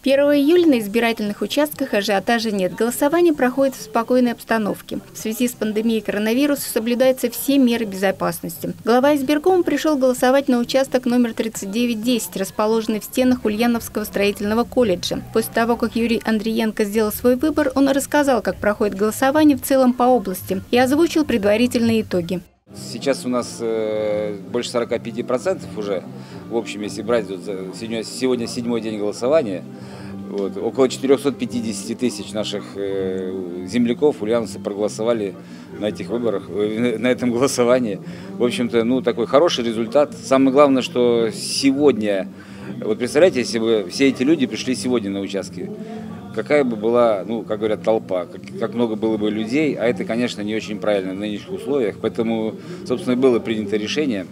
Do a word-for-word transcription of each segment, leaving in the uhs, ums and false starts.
первого июля на избирательных участках ажиотажа нет. Голосование проходит в спокойной обстановке. В связи с пандемией коронавируса соблюдаются все меры безопасности. Глава избиркома пришел голосовать на участок номер тридцать девять десять, расположенный в стенах Ульяновского строительного колледжа. После того, как Юрий Андриенко сделал свой выбор, он рассказал, как проходит голосование в целом по области и озвучил предварительные итоги. Сейчас у нас э, больше сорока пяти процентов уже, в общем, если брать, вот, сегодня, сегодня седьмой день голосования, вот, около четырёхсот пятидесяти тысяч наших э, земляков, ульяновцев, проголосовали на этих выборах, э, на этом голосовании. В общем-то, ну, такой хороший результат. Самое главное, что сегодня, вот представляете, если бы все эти люди пришли сегодня на участки, какая бы была, ну, как говорят, толпа, как, как много было бы людей, а это, конечно, не очень правильно в нынешних условиях. Поэтому, собственно, было принято решение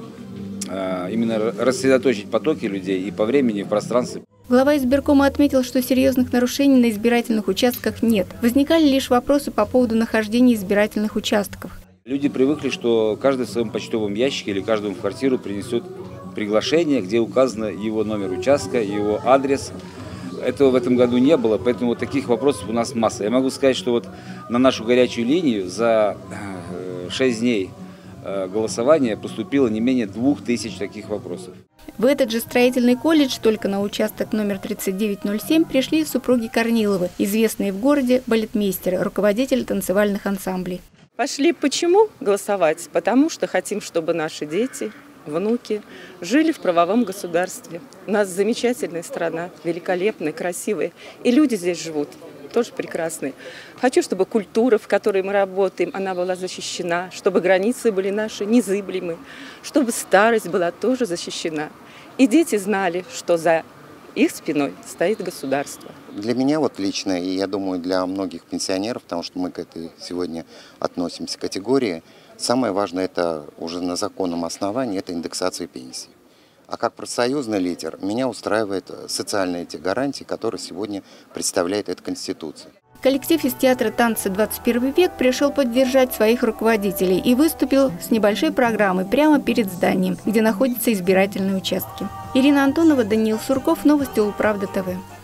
а, именно рассредоточить потоки людей и по времени, и в пространстве. Глава избиркома отметил, что серьезных нарушений на избирательных участках нет. Возникали лишь вопросы по поводу нахождения избирательных участков. Люди привыкли, что каждый в своем почтовом ящике или каждому в квартиру принесет приглашение, где указано его номер участка, его адрес. Этого в этом году не было, поэтому вот таких вопросов у нас масса. Я могу сказать, что вот на нашу горячую линию за шесть дней голосования поступило не менее двух тысяч таких вопросов. В этот же строительный колледж только на участок номер тридцать девять ноль семь пришли супруги Корниловы, известные в городе балетмейстеры, руководители танцевальных ансамблей. Пошли почему голосовать? Потому что хотим, чтобы наши дети, внуки жили в правовом государстве. У нас замечательная страна, великолепная, красивая. И люди здесь живут тоже прекрасные. Хочу, чтобы культура, в которой мы работаем, она была защищена, чтобы границы были наши незыблемы, чтобы старость была тоже защищена. И дети знали, что за их спиной стоит государство. Для меня вот лично, и я думаю, для многих пенсионеров, потому что мы к этой сегодня относимся категории, самое важное это уже на законном основании, это индексация пенсий. А как профсоюзный лидер меня устраивает социальные эти гарантии, которые сегодня представляет эта Конституция. Коллектив из театра «Танцы двадцать первый век» пришел поддержать своих руководителей и выступил с небольшой программой прямо перед зданием, где находятся избирательные участки. Ирина Антонова, Даниил Сурков, новости Улправда ТВ.